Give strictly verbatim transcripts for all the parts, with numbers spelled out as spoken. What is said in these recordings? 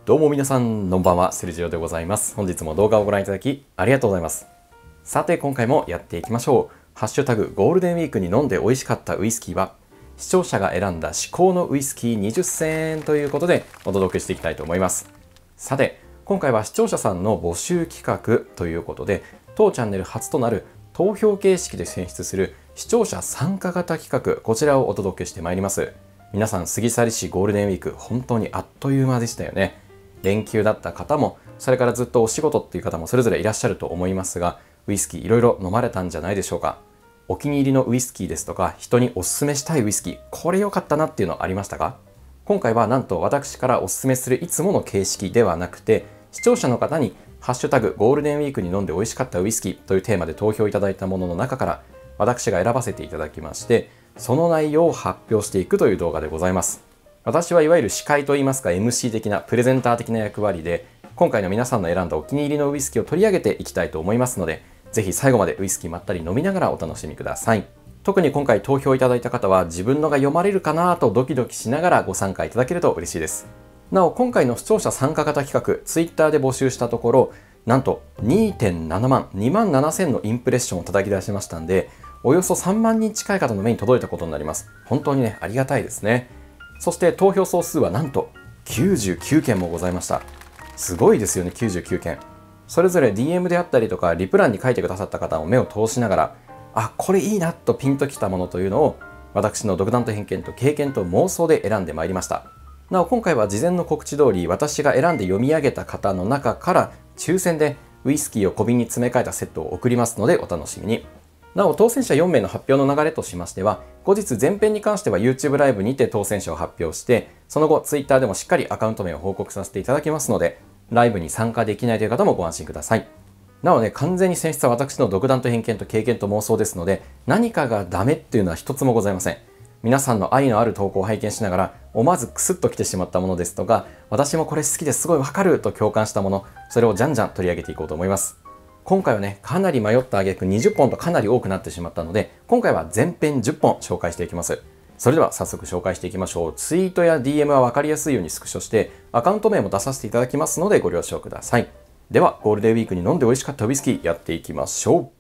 どうも皆さん、こんばんは、セルジオでございます。本日も動画をご覧いただきありがとうございます。さて、今回もやっていきましょう。ハッシュタグゴールデンウィークに飲んで美味しかったウイスキーは、視聴者が選んだ至高のウイスキーにじゅっせんということでお届けしていきたいと思います。さて、今回は視聴者さんの募集企画ということで、当チャンネル初となる投票形式で選出する視聴者参加型企画、こちらをお届けしてまいります。皆さん、過ぎ去りしゴールデンウィーク、本当にあっという間でしたよね。連休だった方も、それからずっとお仕事っていう方もそれぞれいらっしゃると思いますが、ウイスキーいろいろ飲まれたんじゃないでしょうか。お気に入りのウイスキーですとか、人におすすめしたいウイスキー、これ良かったなっていうのありましたか？今回はなんと私からおすすめするいつもの形式ではなくて、視聴者の方にハッシュタグゴールデンウィークに飲んで美味しかったウイスキーというテーマで投票いただいたものの中から私が選ばせていただきまして、その内容を発表していくという動画でございます。私はいわゆる司会といいますか エムシー 的なプレゼンター的な役割で、今回の皆さんの選んだお気に入りのウイスキーを取り上げていきたいと思いますので、ぜひ最後までウイスキーまったり飲みながらお楽しみください。特に今回投票いただいた方は自分のが読まれるかなとドキドキしながらご参加いただけると嬉しいです。なお、今回の視聴者参加型企画、ツイッターで募集したところ、なんと にてんななまん、にまんななせんのインプレッションを叩き出しましたんで、およそさんまんにん近い方の目に届いたことになります。本当にね、ありがたいですね。そして投票総数はなんときゅうじゅうきゅうけんもございました。すごいですよね、きゅうじゅうきゅうけん。それぞれ ディーエム であったりとか、リプ欄に書いてくださった方を目を通しながら、あ、これいいなとピンときたものというのを、私の独断と偏見と経験と妄想で選んでまいりました。なお、今回は事前の告知通り、私が選んで読み上げた方の中から、抽選でウイスキーを小瓶に詰め替えたセットを送りますので、お楽しみに。なお、当選者よんめいの発表の流れとしましては、後日前編に関しては YouTube ライブにて当選者を発表して、その後 Twitter でもしっかりアカウント名を報告させていただきますので、ライブに参加できないという方もご安心ください。なおね、完全に選出は私の独断と偏見と経験と妄想ですので、何かがダメっていうのは一つもございません。皆さんの愛のある投稿を拝見しながら、思わずクスッときてしまったものですとか、私もこれ好きですごいわかると共感したもの、それをじゃんじゃん取り上げていこうと思います。今回はね、かなり迷った挙句にじゅっぽんとかなり多くなってしまったので、今回は全編じゅっぽん紹介していきます。それでは早速紹介していきましょう。ツイートや ディーエム は分かりやすいようにスクショして、アカウント名も出させていただきますのでご了承ください。では、ゴールデンウィークに飲んで美味しかったウイスキーやっていきましょう。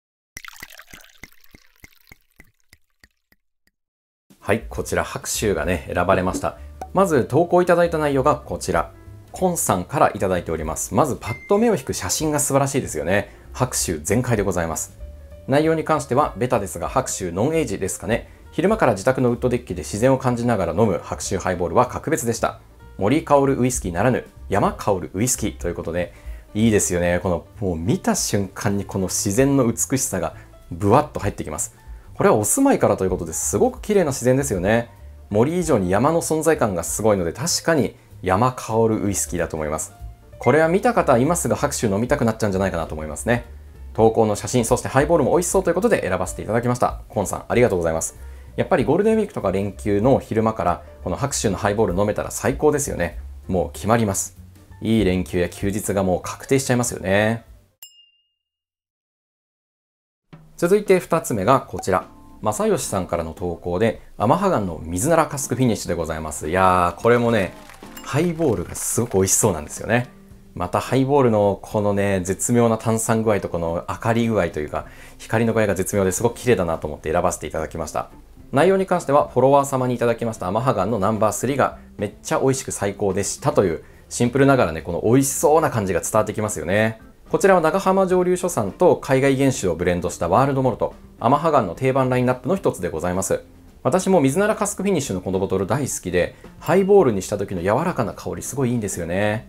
はい、こちら拍手がね、選ばれました。まず投稿いただいた内容がこちら。コンさんからいただいております。まずパッと目を引く写真が素晴らしいですよね。拍手全開でございます。内容に関してはベタですが拍手ノンエイジですかね。昼間から自宅のウッドデッキで自然を感じながら飲む拍手ハイボールは格別でした。森香るウイスキーならぬ山香るウイスキーということで、いいですよね。このもう見た瞬間にこの自然の美しさがブワッと入ってきます。これはお住まいからということですごく綺麗な自然ですよね。森以上に山の存在感がすごいので、確かに山香るウイスキーだと思います。これは見た方今すぐ拍手飲みたくなっちゃうんじゃないかなと思いますね。投稿の写真、そしてハイボールも美味しそうということで選ばせていただきました。コンさんありがとうございます。やっぱりゴールデンウィークとか連休の昼間からこの拍手のハイボール飲めたら最高ですよね。もう決まります。いい連休や休日がもう確定しちゃいますよね。続いてふたつめがこちら。正義さんからの投稿で、アマハガンの水ならカスクフィニッシュでございます。いやー、これもね、ハイボールがすごく美味しそうなんですよね。またハイボールのこのね、絶妙な炭酸具合とこの明かり具合というか、光の具合が絶妙ですごく綺麗だなと思って選ばせていただきました。内容に関しては、フォロワー様にいただきましたアマハガンのナンバースリーがめっちゃ美味しく最高でしたという、シンプルながらね、この美味しそうな感じが伝わってきますよね。こちらは長浜蒸留所産と海外原酒をブレンドしたワールドモルト、アマハガンの定番ラインナップの一つでございます。私も水ならカスクフィニッシュのこのボトル大好きで、ハイボールにした時の柔らかな香りすごいいいんですよね。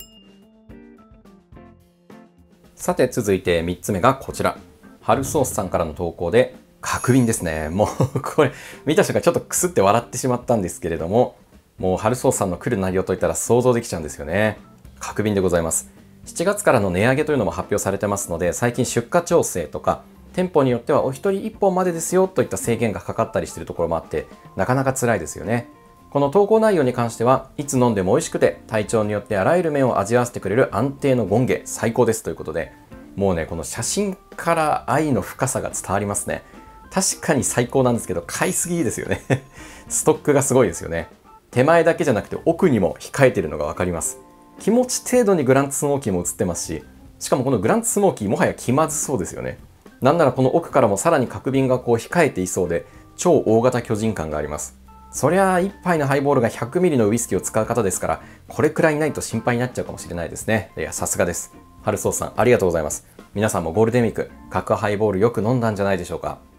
さて続いてみっつめがこちら。春ソースさんからの投稿で、角瓶ですね。もうこれ見た瞬間ちょっとクスって笑ってしまったんですけれども、もう春ソースさんの来る内容といったら想像できちゃうんですよね。角瓶でございます。しちがつからの値上げというのも発表されてますので、最近出荷調整とか、店舗によってはお一人いっぽんまでですよといった制限がかかったりしているところもあって、なかなか辛いですよね。この投稿内容に関しては、いつ飲んでも美味しくて、体調によってあらゆる面を味わわせてくれる安定のゴンゲ、最高ですということで、もうね、この写真から愛の深さが伝わりますね。確かに最高なんですけど、買いすぎですよね。ストックがすごいですよね。手前だけじゃなくて奥にも控えているのがわかります。 気持ち程度にグランツスモーキーも映ってますし、しかもこのグランツスモーキーもはや気まずそうですよね。なんならこの奥からもさらに角瓶がこう控えていそうで、超大型巨人感があります。そりゃあ一杯のハイボールが ひゃくミリ のウイスキーを使う方ですから、これくらいないと心配になっちゃうかもしれないですね。いや、さすがです。ハルソースさん、ありがとうございます。皆さんもゴールデンウィーク、角ハイボールよく飲んだんじゃないでしょうか。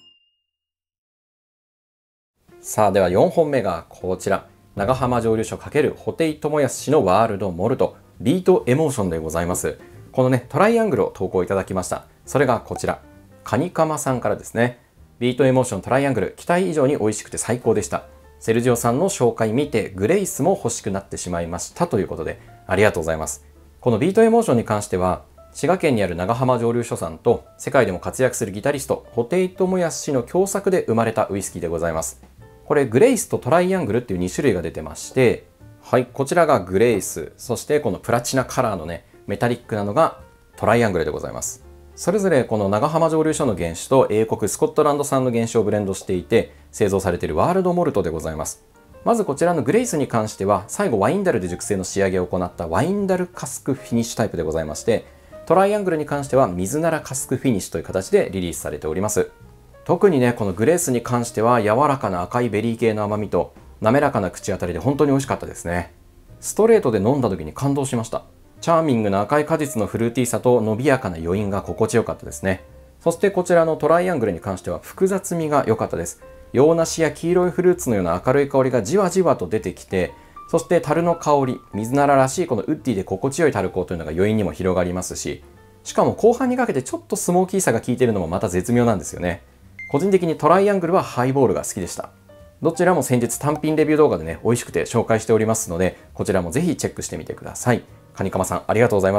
さあ、ではよんほんめがこちら。長浜蒸留所×布袋寅泰のワールドモルト、ビートエモーションでございます。このね、トライアングルを投稿いただきました。それがこちら。カニカマさんからですね。ビートエモーショントライアングル、期待以上に美味しくて最高でした。セルジオさんの紹介見て、グレイスも欲しくなってしまいましたということで、ありがとうございます。このビートエモーションに関しては、滋賀県にある長浜蒸留所さんと、世界でも活躍するギタリスト、布袋寅泰の共作で生まれたウイスキーでございます。これ、グレイスとトライアングルっていうに種類が出てまして、はい、こちらがグレイス、そしてこのプラチナカラーのね、メタリックなのがトライアングルでございます。それぞれこの長浜蒸留所の原酒と英国スコットランド産の原酒をブレンドしていて製造されているワールドモルトでございます。まずこちらのグレイスに関しては最後ワインダルで熟成の仕上げを行ったワインダルカスクフィニッシュタイプでございまして、トライアングルに関しては水ならカスクフィニッシュという形でリリースされております。特にね、このグレースに関しては柔らかな赤いベリー系の甘みと滑らかな口当たりで本当に美味しかったですね。ストレートで飲んだ時に感動しました。チャーミングな赤い果実のフルーティーさと伸びやかな余韻が心地よかったですね。そしてこちらのトライアングルに関しては複雑味が良かったです。洋梨や黄色いフルーツのような明るい香りがじわじわと出てきて、そして樽の香り、水なららしいこのウッディで心地よい樽香というのが余韻にも広がりますし、しかも後半にかけてちょっとスモーキーさが効いているのもまた絶妙なんですよね。個人的にトライアングルはハイボールが好きでした。どちらも先日単品レビュー動画でね、美味しくて紹介しておりますので、こちらもぜひチェックしてみてください。カニカマさん、ありがとうございます。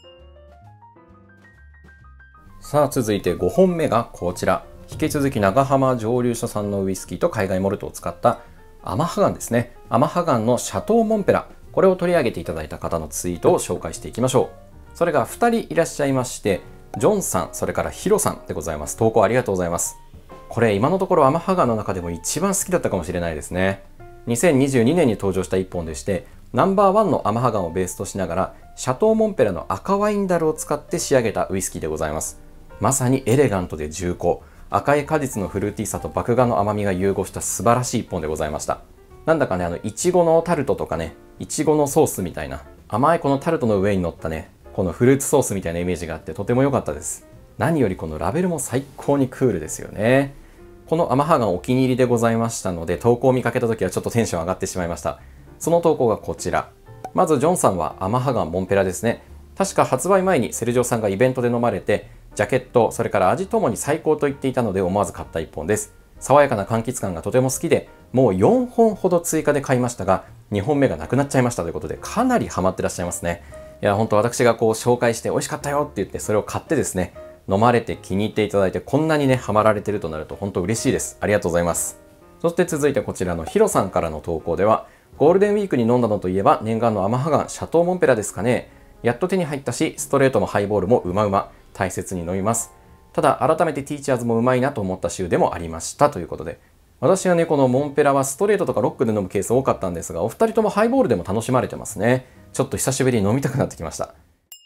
さあ、続いてごほんめがこちら。引き続き長浜蒸留所産のウイスキーと海外モルトを使ったアマハガンですね。アマハガンのシャトーモンペラ。これを取り上げていただいた方のツイートを紹介していきましょう。それがふたりいらっしゃいまして、ジョンさん、それからヒロさんでございます。投稿ありがとうございます。これ今のところアマハガンの中でも一番好きだったかもしれないですね。にせんにじゅうにねんに登場したいっぽんでして、ナンバーワンのアマハガンをベースとしながら、シャトーモンペラの赤ワインダルを使って仕上げたウイスキーでございます。まさにエレガントで重厚、赤い果実のフルーティーさと麦芽の甘みが融合した素晴らしい一本でございました。なんだかね、あの、いちごのタルトとかね、いちごのソースみたいな、甘いこのタルトの上に乗ったね、このフルーツソースみたいなイメージがあってとても良かったです。何よりこのラベルも最高にクールですよね。このアマハガンお気に入りでございましたので、投稿を見かけた時はちょっとテンション上がってしまいました。その投稿がこちら。まずジョンさんはアマハガンモンペラですね。確か発売前にセルジオさんがイベントで飲まれて、ジャケット、それから味ともに最高と言っていたので思わず買った一本です。爽やかな柑橘感がとても好きで、もうよんほんほど追加で買いましたが、にほんめがなくなっちゃいましたということで、かなりハマってらっしゃいますね。いや、本当私がこう紹介して美味しかったよって言って、それを買ってですね、飲まれて気に入っていただいて、こんなにね、ハマられてるとなると本当嬉しいです。ありがとうございます。そして続いてこちらのヒロさんからの投稿では、ゴールデンウィークに飲んだのといえば、念願のアマハガンシャトーモンペラですかね。やっと手に入ったし、ストレートもハイボールもうまうま、大切に飲みます。ただ、改めてティーチャーズもうまいなと思った週でもありましたということで、私はね、このモンペラはストレートとかロックで飲むケース多かったんですが、お二人ともハイボールでも楽しまれてますね。ちょっと久しぶりに飲みたくなってきました。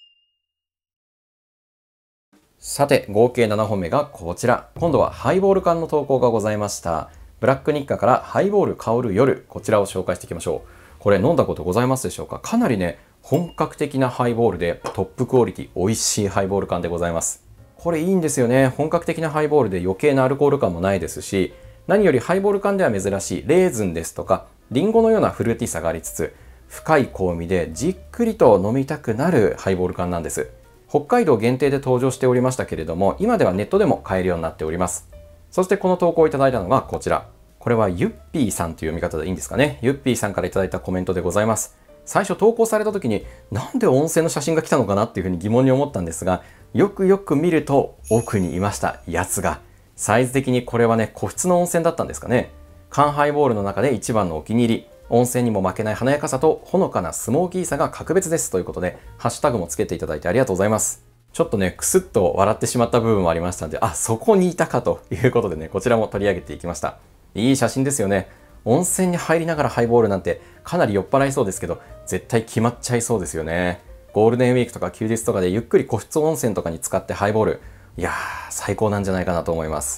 さて、合計ななほんめがこちら。今度はハイボール缶の投稿がございました。ブラック日課からハイボール香る夜、こちらを紹介していきましょう。これ飲んだことございますでしょうか？かなりね、本格的なハイボールでトップクオリティ、美味しいハイボール缶でございます。これいいんですよね。本格的なハイボールで余計なアルコール感もないですし、何よりハイボール缶では珍しいレーズンですとか、リンゴのようなフルーティーさがありつつ、深い香味でじっくりと飲みたくなるハイボール缶なんです。北海道限定で登場しておりましたけれども、今ではネットでも買えるようになっております。そしてこの投稿をいただいたのがこちら。これはユッピーさんという読み方でいいんですかね。ユッピーさんからいただいたコメントでございます。最初投稿された時に、なんで温泉の写真が来たのかなっていうふうに疑問に思ったんですが、よくよく見ると奥にいました、やつが。サイズ的にこれはね、個室の温泉だったんですかね。缶ハイボールの中で一番のお気に入り。温泉にも負けない華やかさとほのかなスモーキーさが格別ですということで、ハッシュタグもつけていただいてありがとうございます。ちょっとね、クスッと笑ってしまった部分もありましたので、あ、そこにいたかということでね、こちらも取り上げていきました。いい写真ですよね。 温泉に入りながらハイボールなんてかなり酔っ払いそうですけど、絶対決まっちゃいそうですよね。ゴールデンウィークとか休日とかでゆっくり個室温泉とかに使ってハイボール、いやー最高なんじゃないかなと思います。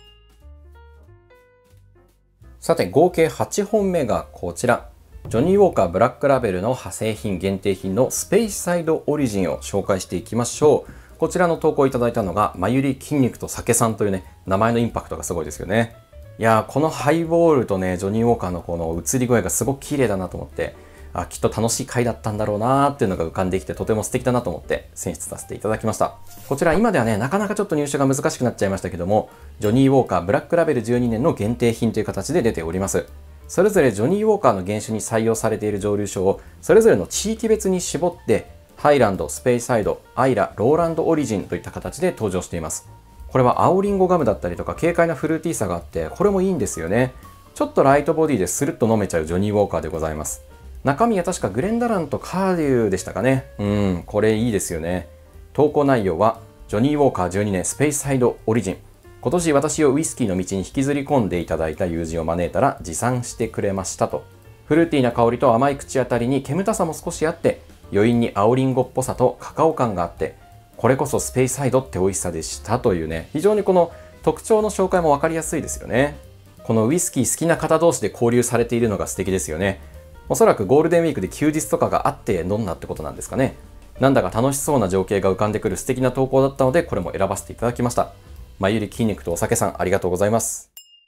さて合計はちほんめがこちら。ジョニーウォーカーブラックラベルの派生品限定品のスペイスサイドオリジンを紹介していきましょう。こちらの投稿をいただいたのがまゆり筋肉と酒さんというね、名前のインパクトがすごいですよね。いやーこのハイボールとねジョニーウォーカーのこの映り具合がすごく綺麗だなと思って、あきっと楽しい回だったんだろうなーっていうのが浮かんできて、とても素敵だなと思って選出させていただきました。こちら今ではねなかなかちょっと入手が難しくなっちゃいましたけども、ジョニーウォーカーブラックラベルじゅうにねんの限定品という形で出ております。それぞれジョニーウォーカーの原種に採用されている蒸留所をそれぞれの地域別に絞ってハイランド、スペイサイド、アイラ、ローランドオリジンといった形で登場しています。これは青リンゴガムだったりとか軽快なフルーティーさがあって、これもいいんですよね。ちょっとライトボディでスルッと飲めちゃうジョニーウォーカーでございます。中身は確かグレンダランとカーデューでしたかね。うん、これいいですよね。投稿内容はジョニーウォーカーじゅうにねんスペイスサイドオリジン。今年私をウイスキーの道に引きずり込んでいただいた友人を招いたら持参してくれましたと。フルーティーな香りと甘い口当たりに煙たさも少しあって、余韻に青リンゴっぽさとカカオ感があって、これこそスペイスサイドって美味しさでしたというね、非常にこの特徴の紹介も分かりやすいですよね。このウイスキー好きな方同士で交流されているのが素敵ですよね。おそらくゴールデンウィークで休日とかがあって飲んだってことなんですかね。なんだか楽しそうな情景が浮かんでくる素敵な投稿だったので、これも選ばせていただきました。まゆり筋肉とお酒さんありがとうございます。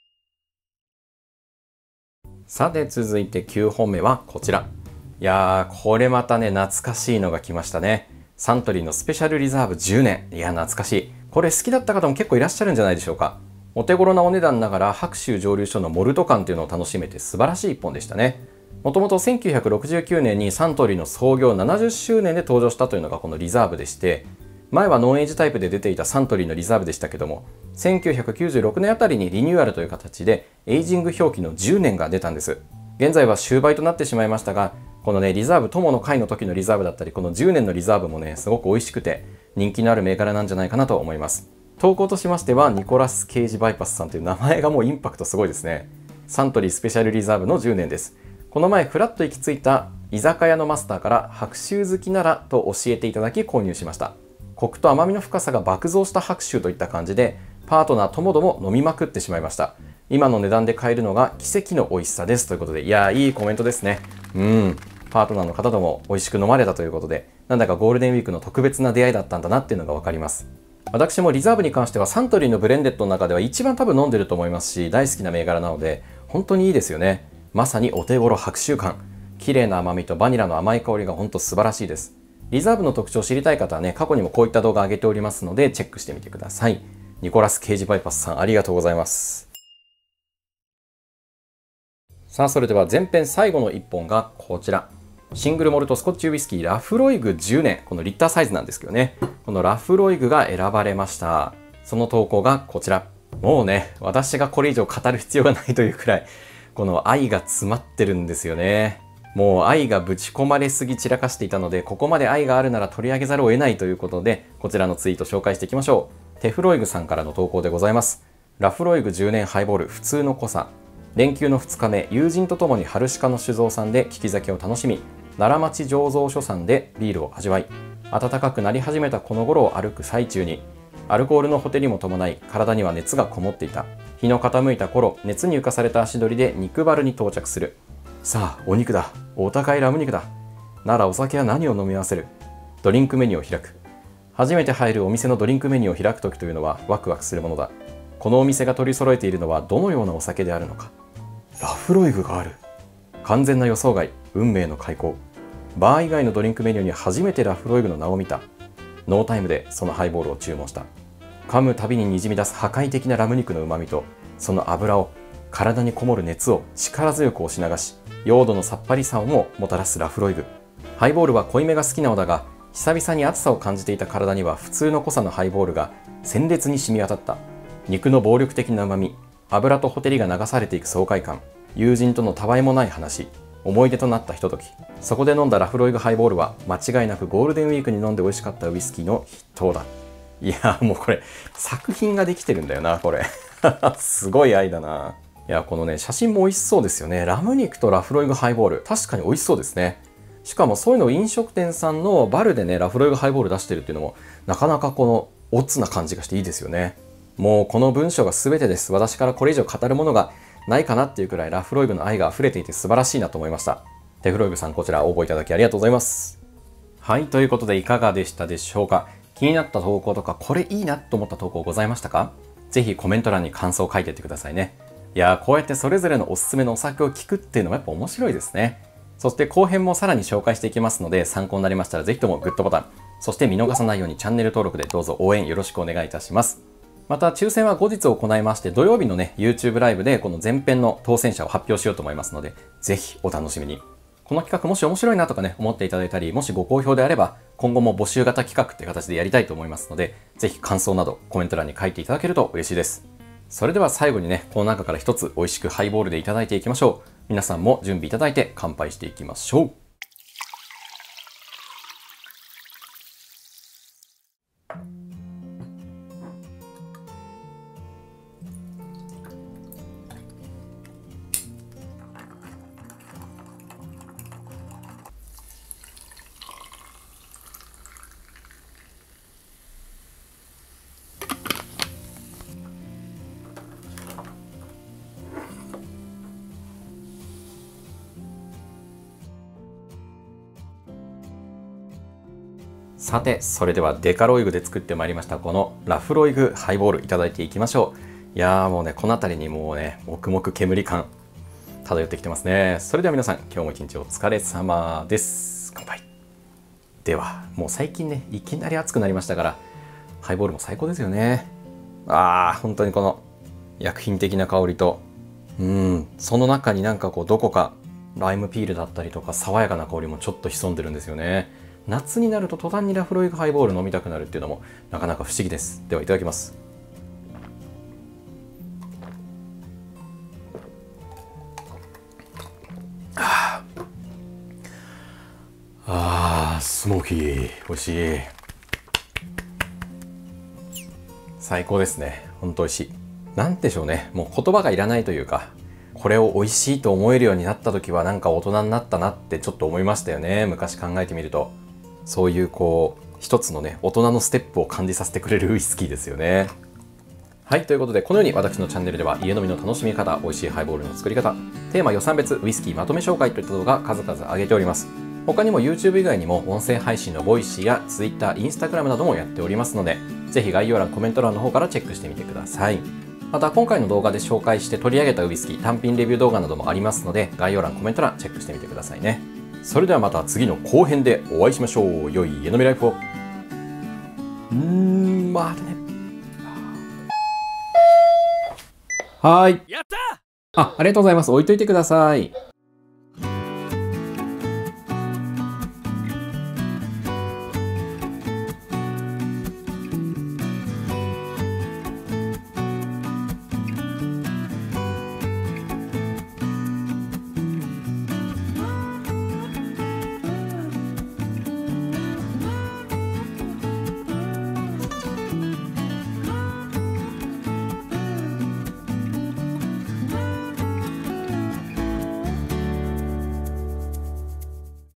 さて続いてきゅうほんめはこちら。いやーこれまたね懐かしいのが来ましたね。サントリーのスペシャルリザーブじゅうねん。いや懐かしい。これ好きだった方も結構いらっしゃるんじゃないでしょうか。お手頃なお値段ながら白州蒸留所のモルト感というのを楽しめて素晴らしい一本でしたね。もともとせんきゅうひゃくろくじゅうきゅうねんにサントリーの創業ななじゅっしゅうねんで登場したというのがこのリザーブでして、前はノンエイジタイプで出ていたサントリーのリザーブでしたけども、せんきゅうひゃくきゅうじゅうろくねんあたりにリニューアルという形でエイジング表記のじゅうねんが出たんです。現在は終売となってしまいましたが、このねリザーブ友の会の時のリザーブだったり、このじゅうねんのリザーブもねすごく美味しくて人気のある銘柄なんじゃないかなと思います。投稿としましてはニコラス・ケージ・バイパスさんという名前がもうインパクトすごいですね。サントリースペシャルリザーブのじゅうねんです。この前フラッと行き着いた居酒屋のマスターから白州好きならと教えていただき購入しました。コクと甘みの深さが爆増した白州といった感じで、パートナーともども飲みまくってしまいました。今の値段で買えるのが奇跡の美味しさですということで、いやーいいコメントですね。うん、パートナーの方とも美味しく飲まれたということで、なんだかゴールデンウィークの特別な出会いだったんだなっていうのが分かります。私もリザーブに関してはサントリーのブレンデッドの中では一番多分飲んでると思いますし、大好きな銘柄なので本当にいいですよね。まさにお手頃白州感、綺麗な甘みとバニラの甘い香りが本当素晴らしいです。リザーブの特徴を知りたい方はね、過去にもこういった動画上げておりますのでチェックしてみてください。ニコラス・ケージ・バイパスさんありがとうございます。さあそれでは前編最後のいっぽんがこちら。シングルモルトスコッチウイスキーラフロイグじゅうねん、このリッターサイズなんですけどね、このラフロイグが選ばれました。その投稿がこちら。もうね私がこれ以上語る必要がないというくらいこの愛が詰まってるんですよね。もう愛がぶち込まれすぎ散らかしていたので、ここまで愛があるなら取り上げざるを得ないということで、こちらのツイート紹介していきましょう。テフロイグさんからの投稿でございます。ラフロイグじゅうねんハイボール普通の濃さ。連休のふつかめ、友人とともに春鹿の酒造さんで利き酒を楽しみ、奈良町醸造所さんでビールを味わい、暖かくなり始めたこの頃を歩く最中に、アルコールのほてりも伴い体には熱がこもっていた。日の傾いた頃、熱に浮かされた足取りで肉バルに到着する。さあお肉だ、お高いラム肉だ。ならお酒は何を飲み合わせる。ドリンクメニューを開く。初めて入るお店のドリンクメニューを開く時というのはワクワクするものだ。このお店が取り揃えているのはどのようなお酒であるのか。ラフロイグがある。完全な予想外、運命の開口。バー以外のドリンクメニューに初めてラフロイグの名を見た。ノータイムでそのハイボールを注文した。噛むたびににじみ出す破壊的なラム肉のうまみと、その油を、体にこもる熱を力強く押し流し、用土のさっぱりさをももたらすラフロイグ。ハイボールは濃いめが好きなのだが、久々に熱さを感じていた体には普通の濃さのハイボールが鮮烈に染み渡った。肉の暴力的なうまみ、油とほてりが流されていく爽快感、友人とのたわいもない話、思い出となったひととき。そこで飲んだラフロイグハイボールは間違いなくゴールデンウィークに飲んで美味しかったウイスキーの筆頭だ。いやもうこれ作品ができてるんだよなこれすごい愛だな。 いや、このね、写真も美味しそうですよね。ラム肉とラフロイグハイボール。確かに美味しそうですね。しかもそういうのを飲食店さんのバルでね、ラフロイグハイボール出してるっていうのも、なかなかこのオツな感じがしていいですよね。もうこの文章が全てです。私からこれ以上語るものがないかなっていうくらいラフロイグの愛が溢れていて素晴らしいなと思いました。テフロイグさん、こちら応募いただきありがとうございます。はい、ということでいかがでしたでしょうか。気になった投稿とか、これいいなと思った投稿ございましたか？ぜひコメント欄に感想を書いていってくださいね。いやー、こうやってそれぞれのおすすめのお酒を聞くっていうのもやっぱ面白いですね。そして後編もさらに紹介していきますので、参考になりましたらぜひともグッドボタン、そして見逃さないようにチャンネル登録でどうぞ応援よろしくお願いいたします。また抽選は後日行いまして、土曜日のね、YouTube ライブでこの前編の当選者を発表しようと思いますので、ぜひお楽しみに。この企画もし面白いなとかね、思っていただいたり、もしご好評であれば、今後も募集型企画って形でやりたいと思いますので、ぜひ感想などコメント欄に書いていただけると嬉しいです。それでは最後にね、この中から一つ美味しくハイボールでいただいていきましょう。皆さんも準備いただいて乾杯していきましょう。さて、それではデカロイグで作ってまいりましたこのラフロイグハイボールいただいていきましょう。いやーもうね、この辺りにもうね、黙々煙感漂ってきてますね。それでは皆さん、今日も一日お疲れ様です。乾杯。では、もう最近ね、いきなり暑くなりましたから、ハイボールも最高ですよね。あー、本当にこの薬品的な香りと、うん、その中になんかこうどこかライムピールだったりとか爽やかな香りもちょっと潜んでるんですよね。夏になると途端にラフロイグハイボール飲みたくなるっていうのもなかなか不思議です。ではいただきます。あーあー、スモーキー、美味しい。最高ですね。ほんと美味しい。なんでしょうね、もう言葉がいらないというか、これを美味しいと思えるようになった時はなんか大人になったなってちょっと思いましたよね。昔考えてみると。そういうこう一つのね、大人のステップを感じさせてくれるウイスキーですよね。はい、ということでこのように私のチャンネルでは家飲みの楽しみ方、美味しいハイボールの作り方、テーマ予算別ウイスキーまとめ紹介といった動画数々上げております。他にも YouTube 以外にも音声配信のボイシーや Twitter、Instagram などもやっておりますので、ぜひ概要欄、コメント欄の方からチェックしてみてください。また今回の動画で紹介して取り上げたウイスキー単品レビュー動画などもありますので、概要欄、コメント欄チェックしてみてくださいね。それではまた次の後編でお会いしましょう。良い家飲みライフを。うーん、またね。はーい。やったー。あ、ありがとうございます。置いといてください。